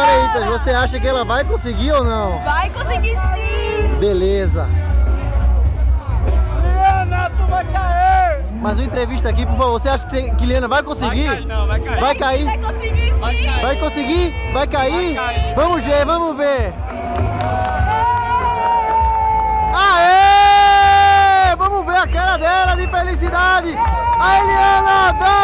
agora, Eita, você acha que ela vai conseguir ou não? Vai conseguir sim! Beleza. Liana, tu vai cair! Mais uma entrevista aqui, por favor. Você acha que Liana vai conseguir? Vai cair, não, vai cair. Vai cair? Vai conseguir sim! Vai conseguir? Vai cair? Vai cair. Vamos ver, vamos ver. Aê! Vamos ver a cara dela de felicidade. A Eliana dá!